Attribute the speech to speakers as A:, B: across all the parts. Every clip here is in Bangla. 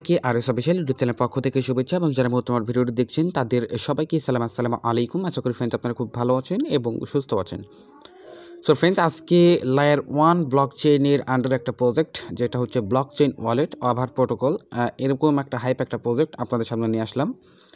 A: সবাইকে আরএস অফিশিয়াল ইউটিউব চ্যানেলের পক্ষ থেকে শুভেচ্ছা এবং যারা তোমার ভিডিওটি দেখছেন তাদের সবাইকে আসসালামু আলাইকুম। আশা করি ফ্রেন্ডস আপনারা খুব ভালো আছেন এবং সুস্থ আছেন। সো ফ্রেন্ডস আজকে লেয়ার 1 ব্লক চেইনের আন্ডার একটা প্রজেক্ট যেটা হচ্ছে block chain wallet Over Protocol, এরকম একটা হাইপ একটা প্রজেক্ট আপনাদের সামনে নিয়ে আসলাম।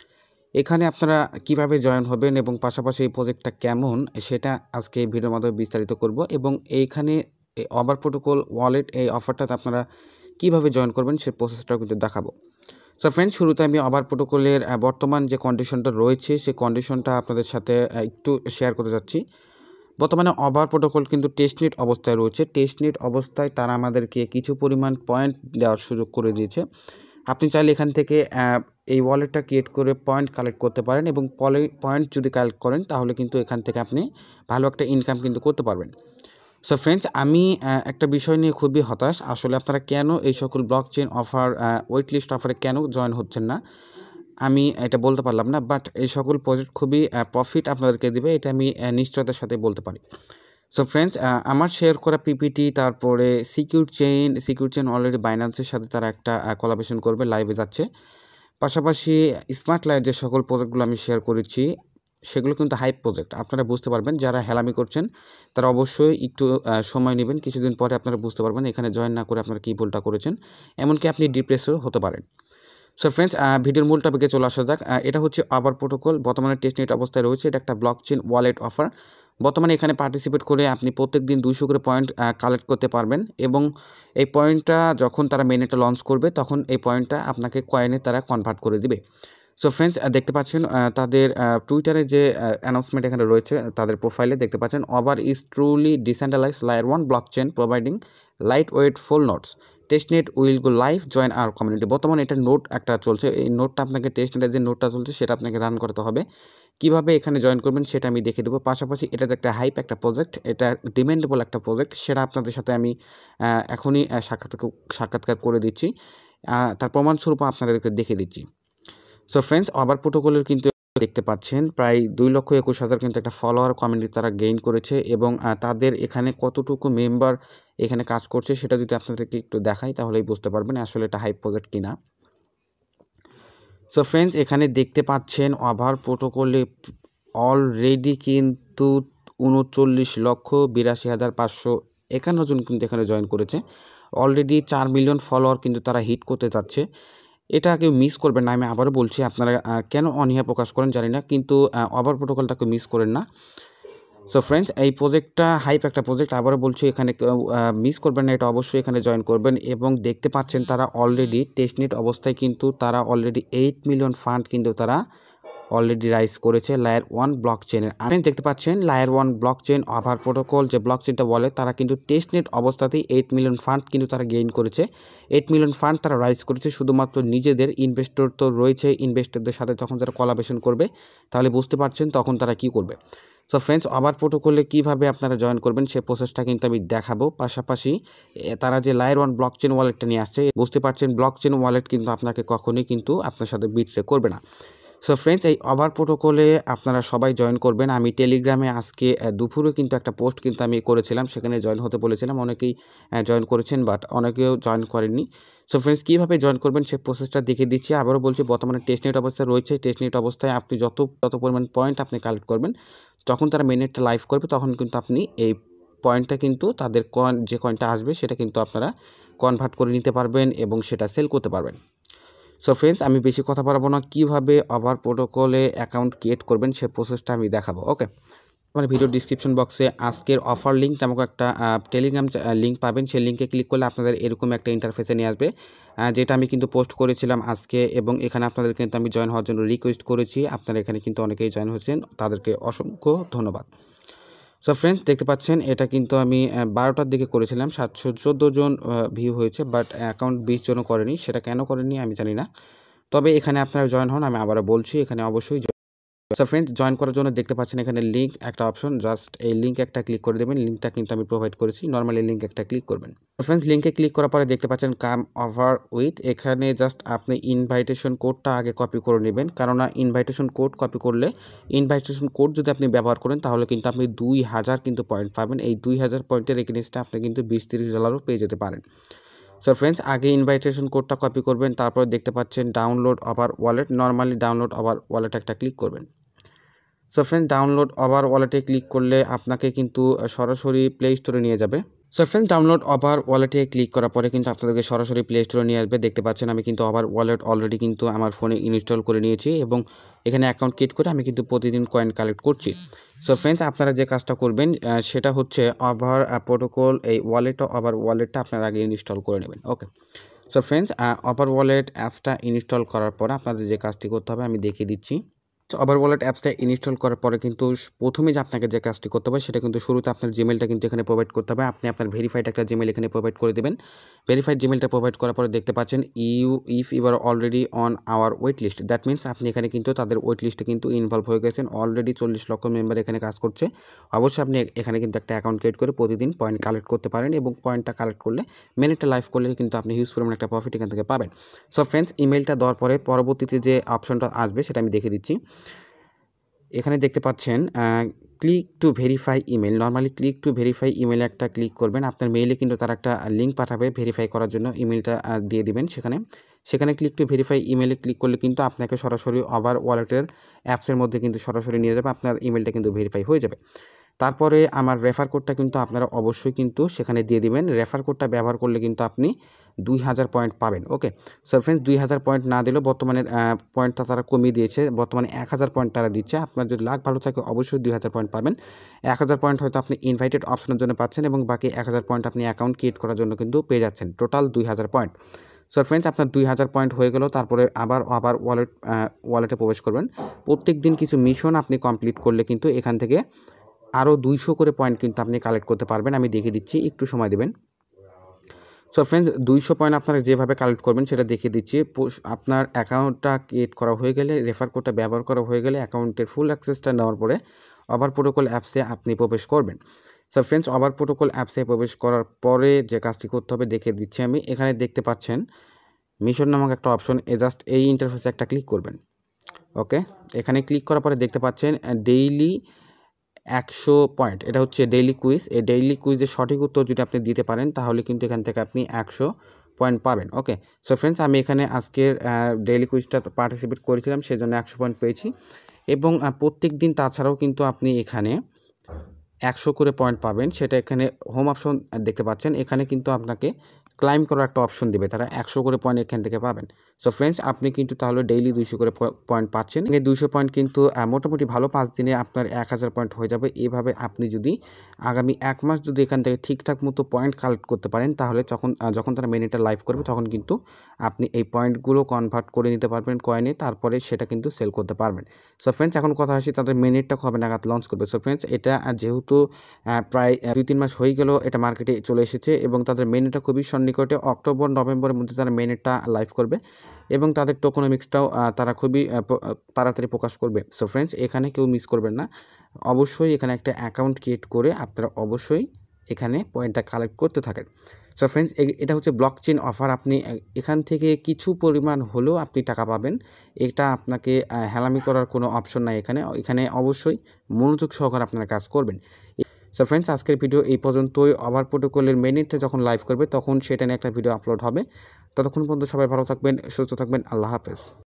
A: এখানে আপনারা কিভাবে জয়েন হবেন এবং পাশাপাশি এই প্রজেক্টটা কেমন সেটা আজকে এই ভিডিওর মাধ্যমে বিস্তারিত করব এবং এইখানে ওভার প্রোটোকল ওয়ালেট এই অফারটাতে আপনারা কিভাবে জয়েন করবেন সেই প্রসেসটাও কিন্তু দেখাবো। সো ফ্রেন্ডস শুরুতে আমি ওভার প্রোটোকলের বর্তমান যে কন্ডিশনটা রয়েছে সেই কন্ডিশনটা আপনাদের সাথে একটু শেয়ার করতে যাচ্ছি। বর্তমানে ওভার প্রোটোকল কিন্তু টেস্টনেট অবস্থায় রয়েছে। টেস্টনেট অবস্থায় তারা আমাদেরকে কিছু পরিমাণ পয়েন্ট দেওয়ার সুযোগ করে দিয়েছে। আপনি চাইলে এখান থেকে এই ওয়ালেটটা ক্রিয়েট করে পয়েন্ট কালেক্ট করতে পারেন এবং পয়েন্ট যদি কালেক্ট করেন তাহলে কিন্তু এখান থেকে আপনি ভালো একটা ইনকাম কিন্তু করতে পারবেন। সো ফ্রেন্ডস আমি একটা বিষয় নিয়ে খুবই হতাশ। আসলে আপনারা কেন এই সকল block chain offer wait list অফারে কেন জয়েন হচ্ছেন না আমি এটা বলতে পারলাম না, বাট এই সকল প্রজেক্ট খুবই প্রফিট আপনাদেরকে দেবে, এটা আমি নিশ্চয়তার সাথে বলতে পারি। সো ফ্রেন্ডস আমার শেয়ার করা পিপিটি, তারপরে সিকিউর চেইন অলরেডি বাইন্যান্সের সাথে তারা একটা কোলাবোরেশন করবে, লাইভে যাচ্ছে। পাশাপাশি স্মার্ট লাইট যে সকল প্রজেক্টগুলো আমি শেয়ার করেছি সেগুলো কিন্তু হাইপ প্রজেক্ট, আপনারা বুঝতে পারবেন। যারা হেলামি করছেন তারা অবশ্যই একটু সময় নেবেন, কিছুদিন পরে আপনারা বুঝতে পারবেন এখানে জয়েন না করে আপনারা কী ভুলটা করেছেন, এমনকি আপনি ডিপ্রেসও হতে পারেন। সো ফ্রেন্ডস ভিডিওর মূল টপিকে চলে আসা যাক। এটা হচ্ছে ওভার প্রোটোকল, বর্তমানে টেস্টনেট অবস্থায় রয়েছে। এটা একটা ব্লক চেইন ওয়ালেট অফার। বর্তমানে এখানে পার্টিসিপেট করে আপনি প্রত্যেক দিন 200 করে পয়েন্ট কালেক্ট করতে পারবেন এবং এই পয়েন্টটা যখন তারা মেইননেটটা লঞ্চ করবে তখন এই পয়েন্টটা আপনাকে কয়েনে তারা কনভার্ট করে দিবে। সো ফ্রেন্ডস দেখতে পাচ্ছেন তাদের টুইটারে যে অ্যানাউন্সমেন্ট এখানে রয়েছে, তাদের প্রোফাইলে দেখতে পাচ্ছেন Over is truly decentralized layer 1 block chain providing light weight full nodes, testnet will go live join our community. বর্তমানে এটা নোট একটা চলছে, এই নোটটা আপনাকে টেস্টনেটের যে নোটটা চলছে সেটা আপনাকে রান করতে হবে। কীভাবে এখানে জয়েন করবেন সেটা আমি দেখে দেবো। পাশাপাশি এটা যে একটা হাইপ একটা প্রজেক্ট, এটা ডিমেন্ডেবল একটা প্রজেক্ট, সেটা আপনাদের সাথে আমি এখনই সাক্ষাৎকার করে দিচ্ছি, তার প্রমাণস্বরূপ আপনাদেরকে দেখে দিচ্ছি। সো ফ্রেন্ডস ওভার প্রোটোকলের কিন্তু দেখতে পাচ্ছেন প্রায় 2,21,000 কিন্তু একটা ফলোয়ার কমিউনিটি তারা গেইন করেছে এবং তাদের এখানে কতটুকু মেম্বার এখানে কাজ করছে সেটা যদি আপনাদেরকে একটু দেখাই তাহলেই বুঝতে পারবেন আসলে এটা হাইপ প্রজেক্ট কিনা। সো ফ্রেন্ডস এখানে দেখতে পাচ্ছেন ওভার প্রোটোকলে অলরেডি কিন্তু 39,82,551 জন কিন্তু এখানে জয়েন করেছে। অলরেডি 4 মিলিয়ন ফলোয়ার কিন্তু তারা হিট করতে যাচ্ছে। এটা কেউ মিস করবেন না, আমি আবারও বলছি। আপনারা কেন অনীহা প্রকাশ করেন জানি না, কিন্তু ওভার প্রোটোকলটাকে মিস করেন না। সো ফ্রেন্ডস এই প্রজেক্টটা হাইপ একটা প্রজেক্ট, আবারও বলছি এখানে মিস করবেন না, এটা অবশ্যই এখানে জয়েন করবেন। এবং দেখতে পাচ্ছেন তারা অলরেডি টেস্টনেট অবস্থায় কিন্তু তারা অলরেডি 8 মিলিয়ন ফান্ড কিন্তু তারা অলরেডি রাইজ করেছে লেয়ার 1 ব্লক চেইনের। আপনি দেখতে পাচ্ছেন layer 1 block chain Over Protocol যে ব্লক চেইনটা বলে তারা কিন্তু টেস্টনেট অবস্থাতেই 8 মিলিয়ন ফান্ড কিন্তু তারা গেইন করেছে। 8 মিলিয়ন ফান্ড তারা রাইজ করেছে শুধুমাত্র নিজেদের। ইনভেস্টর তো রয়েছে, ইনভেস্টরদের সাথে যখন তারা কোলাবোরেশন করবে তাহলে বুঝতে পারছেন তখন তারা কি করবে। সো ফ্রেন্ডস ওভার প্রোটোকলে কীভাবে আপনারা জয়েন করবেন সেই প্রসেসটা কিন্তু আমি দেখাবো। পাশাপাশি তারা যে লেয়ার 1 ব্লক চেইন ওয়ালেটটা নিয়ে আসছে, বুঝতে পারছেন ব্লক চেইন ওয়ালেট কিন্তু আপনাকে কখনোই কিন্তু আপনার সাথে বিট্রে করবে না। সো ফ্রেন্ডস এই ওভার প্রোটোকলে আপনারা সবাই জয়েন করবেন। আমি টেলিগ্রামে আজকে দুপুরে কিন্তু একটা পোস্ট কিন্তু আমি করেছিলাম, সেখানে জয়েন হতে বলেছিলাম। অনেকেই জয়েন করেছেন বাট অনেকেও জয়েন করেননি। সো ফ্রেন্ডস কীভাবে জয়েন করবেন সেই প্রসেসটা দেখে দিচ্ছি। আবারও বলছি বর্তমানে টেস্টনেট অবস্থায় রয়েছে। টেস্টনেট অবস্থায় আপনি যত পরিমাণ পয়েন্ট আপনি কালেক্ট করবেন, যখন তারা মেইননেটটা লাইভ করবে তখন কিন্তু আপনি এই পয়েন্টটা কিন্তু তাদের যে কয়েনটা আসবে সেটা কিন্তু আপনারা কনভার্ট করে নিতে পারবেন এবং সেটা সেল করতে পারবেন। সো ফ্রেন্ডস আমি বেশি কথা বলবো না, কীভাবে ওভার প্রোটোকলে অ্যাকাউন্ট ক্রিয়েট করবেন সে প্রসেসটা আমি দেখাবো। ওকে, আমার ভিডিও ডিসক্রিপশন বক্সে আজকের অফার লিঙ্ক নামক একটা টেলিগ্রাম লিঙ্ক পাবেন। সেই লিঙ্কে ক্লিক করলে আপনাদের এরকম একটা ইন্টারফেসে নিয়ে আসবে, যেটা আমি কিন্তু পোস্ট করেছিলাম আজকে এবং এখানে আপনাদের কিন্তু আমি জয়েন হওয়ার জন্য রিকোয়েস্ট করেছি। আপনারা এখানে কিন্তু অনেকেই জয়েন হয়েছেন, তাদেরকে অসংখ্য ধন্যবাদ। সো ফ্রেন্ডস দেখতে পাচ্ছেন এটা কিন্তু আমি 12টার দিকে করেছিলাম, 714 জন ভিউ হয়েছে, বাট অ্যাকাউন্ট 20 জনও করেনি। সেটা কেন করেনি আমি জানি না, তবে এখানে আপনারা জয়েন হন। আমি আবারও বলছি এখানে অবশ্যই। সো ফ্রেন্ডস জয়েন করার জন্য দেখতে পাচ্ছেন এখানে লিঙ্ক একটা অপশন, জাস্ট এই লিঙ্ক একটা ক্লিক করে দেবেন। লিঙ্কটা কিন্তু আমি প্রোভাইড করেছি, নর্মালি লিঙ্ক একটা ক্লিক করবেন। ফ্রেন্ডস লিঙ্কে ক্লিক করার পরে দেখতে পাচ্ছেন কাম ওভার উইথ, এখানে জাস্ট আপনি ইনভাইটেশন কোডটা আগে কপি করে নেবেন, কেননা ইনভাইটেশন কোড কপি করলে ইনভাইটেশন কোড যদি আপনি ব্যবহার করেন তাহলে কিন্তু আপনি 2000 কিন্তু পয়েন্ট পাবেন। এই 2000 পয়েন্টের এগেইনস্টে আপনি কিন্তু $20-30 পেয়ে যেতে পারেন। সো ফ্রেন্ডস আগে ইনভাইটেশন কোডটা কপি করবেন, তারপর দেখতে পাচ্ছেন download our wallet, normally download our wallet একটা ক্লিক করবেন। সো ফ্রেন্ডস ডাউনলোড আওয়ার ওয়ালেটে ক্লিক করলে আপনাকে কিন্তু সরাসরি প্লে স্টোরে নিয়ে যাবে। সো ফ্রেন্ডস ডাউনলোড আওয়ার ওয়ালেটে ক্লিক করার পরে কিন্তু আপনাদেরকে সরাসরি প্লে স্টোরে নিয়ে আসবে। দেখতে পাচ্ছেন আমি কিন্তু আওয়ার ওয়ালেট অলরেডি কিন্তু আমার ফোনে ইনস্টল করে নিয়েছি এবং এখানে অ্যাকাউন্ট ক্রিয়েট করে আমি কিন্তু প্রতিদিন কয়েন কালেক্ট করছি। সো ফ্রেন্ডস আপনারা যে কাজটা করবেন সেটা হচ্ছে আওয়ার প্রোটোকল এই আওয়ার ওয়ালেটটা আপনারা আগে ইনস্টল করে নেবেন। Okay, so friends our wallet অ্যাপসটা ইনস্টল করার পর আপনাদের যে কাজটি করতে হবে আমি দেখিয়ে দিচ্ছি। আওয়ার ওয়ালেট অ্যাপসটা ইনস্টল করার পরে কিন্তু প্রথমে যে আপনাকে যে কাজটি করতে হবে সেটা কিন্তু শুরুতে আপনার জিমেলটা কিন্তু এখানে প্রোভাইড করতে হবে। আপনি আপনার ভেরিফাইড একটা জিমেল এখানে প্রোভাইড করে দেবেন। ভেরিফাইড জিমেলটা প্রোভাইড করার পরে দেখতে পাচ্ছেন if you are already on our wait list, that means আপনি এখানে কিন্তু তাদের ওয়েট লিস্টে কিন্তু ইনভলভ হয়ে গেছেন। অলরেডি 40 লক্ষ মেম্বার এখানে কাজ করছে। অবশ্যই আপনি এখানে কিন্তু একটা অ্যাকাউন্ট ক্রিয়েট করে প্রতিদিন পয়েন্ট কালেক্ট করতে পারেন এবং পয়েন্টটা কালেক্ট করলে মিনিটটা লাইভ করলে কিন্তু আপনি হিউজ পরিমাণ একটা প্রফিট এখান থেকে পাবেন। সো ফ্রেন্ডস ইমেলটা দেওয়ার পরে পরবর্তীতে যে অপশনটা আসবে সেটা আমি দেখে দিচ্ছি। এখানে দেখতে পাচ্ছেন click to verify email, normally click to verify ইমেলে একটা ক্লিক করবেন। আপনার মেইলে কিন্তু তারা একটা লিঙ্ক পাঠাবে ভেরিফাই করার জন্য, ইমেলটা দিয়ে দিবেন সেখানে ক্লিক টু ভেরিফাই ইমেলে ক্লিক করলে কিন্তু আপনাকে সরাসরি আবার ওয়ালেটের অ্যাপসের মধ্যে কিন্তু সরাসরি নিয়ে যাবে, আপনার ইমেলটা কিন্তু ভেরিফাই হয়ে যাবে। তারপরে আমার রেফার কোডটা কিন্তু আপনারা অবশ্যই কিন্তু সেখানে দিয়ে দিবেন। রেফার কোডটা ব্যবহার করলে কিন্তু আপনি 2000 পয়েন্ট পাবেন। ওকে, সো ফ্রেন্ডস 2000 পয়েন্ট না দিলেও বর্তমানে পয়েন্টটা তারা কমিয়ে দিয়েছে, বর্তমানে 1000 পয়েন্ট তারা দিচ্ছে। আপনার যদি লাক ভালো থাকে অবশ্যই 2000 পয়েন্ট পাবেন। 1000 পয়েন্ট হয়তো আপনি ইনভাইটেড অপশনের জন্য পাচ্ছেন এবং বাকি 1000 পয়েন্ট আপনি অ্যাকাউন্ট ক্রিয়েট করার জন্য কিন্তু পেয়ে যাচ্ছেন, টোটাল 2000 পয়েন্ট। সো ফ্রেন্ডস আপনার 2000 পয়েন্ট হয়ে গেল, তারপরে আবার ওয়ালেটে প্রবেশ করবেন। প্রত্যেক দিন কিছু মিশন আপনি কমপ্লিট করলে কিন্তু এখান থেকে আরও 200 করে পয়েন্ট কিন্তু আপনি কালেক্ট করতে পারবেন। আমি দেখিয়ে দিচ্ছি, একটু সময় দেবেন। সো ফ্রেন্ডস 200 পয়েন্ট আপনারা যেভাবে কালেক্ট করবেন সেটা দেখিয়ে দিচ্ছি। আপনার অ্যাকাউন্টটা ক্রিয়েট করা হয়ে গেলে, রেফার কোডটা ব্যবহার করা হয়ে গেলে, অ্যাকাউন্টের ফুল অ্যাক্সেসটা নেওয়ার পরে আবার প্রোটোকল অ্যাপসে আপনি প্রবেশ করবেন। সো ফ্রেন্ডস আবার প্রোটোকল অ্যাপসে প্রবেশ করার পরে যে কাজটি করতে হবে দেখিয়ে দিচ্ছি আমি। এখানে দেখতে পাচ্ছেন মিশন নামক একটা অপশন, জাস্ট এই ইন্টারফেসে একটা ক্লিক করবেন। ওকে, এখানে ক্লিক করার পরে দেখতে পাচ্ছেন ডেইলি 100 পয়েন্ট, এটা হচ্ছে ডেইলি কুইজ। এই ডেইলি কুইজের সঠিক উত্তর যদি আপনি দিতে পারেন তাহলে কিন্তু এখান থেকে আপনি 100 পয়েন্ট পাবেন। ওকে, সো ফ্রেন্ডস আমি এখানে আজকের ডেইলি কুইজটা পার্টিসিপেট করেছিলাম, সেই জন্য 100 পয়েন্ট পেয়েছি এবং প্রত্যেক দিন তাছাড়াও কিন্তু আপনি এখানে 100 করে পয়েন্ট পাবেন। সেটা এখানে হোম অপশন দেখতে পাচ্ছেন, এখানে কিন্তু আপনাকে ক্লাইম করার একটা অপশন দেবে, তারা 100 করে পয়েন্ট এখান থেকে পাবেন। সো ফ্রেন্ডস আপনি কিন্তু তাহলে ডেইলি 200 করে পয়েন্ট পাচ্ছেন। এই 200 পয়েন্ট কিন্তু মোটামুটি ভালো, 5 দিনে আপনার 1000 পয়েন্ট হয়ে যাবে। এইভাবে আপনি যদি আগামী 1 মাস যদি এখান থেকে ঠিকঠাক মতো পয়েন্ট কালেক্ট করতে পারেন তাহলে যখন তারা মিনিটটা লাইভ করবে তখন কিন্তু আপনি এই পয়েন্টগুলো কনভার্ট করে নিতে পারবেন কয়েনে, তারপরে সেটা কিন্তু সেল করতে পারবেন। সো ফ্রেন্ডস এখন কথা আসি তাদের মিনিটটা কবে নাগাদ লঞ্চ করবে। সো ফ্রেন্ডস এটা যেহেতু প্রায় 2-3 মাস হয়ে গেল এটা মার্কেটে চলে এসেছে এবং তাদের মেনুটা খুবই সন্নিকটে, অক্টোবর নভেম্বরের মধ্যে তারা মেনুটা লাইভ করবে এবং তাদের টোকোনমিক্সটাও তারা খুবই তাড়াতাড়ি প্রকাশ করবে। সো ফ্রেন্ডস এখানে কেউ মিস করবেন না, অবশ্যই এখানে একটা অ্যাকাউন্ট ক্রিয়েট করে আপনারা অবশ্যই এখানে পয়েন্টটা কালেক্ট করতে থাকেন। সো ফ্রেন্ডস এটা হচ্ছে ব্লকচেন অফার, আপনি এখান থেকে কিছু পরিমাণ হলেও আপনি টাকা পাবেন। এটা আপনাকে হেলামি করার কোনো অপশন নাই, এখানে অবশ্যই মনোযোগ সহকারে আপনারা কাজ করবেন। সো ফ্রেন্ডস আজকের ভিডিও এই পর্যন্তই। আবার প্রোটোকলের মেনিটটা যখন লাইভ করবে তখন সেটা নিয়ে একটা ভিডিও আপলোড হবে। ততক্ষণ পর্যন্ত সবাই ভালো থাকবেন, সুস্থ থাকবেন, আল্লাহ হাফেজ।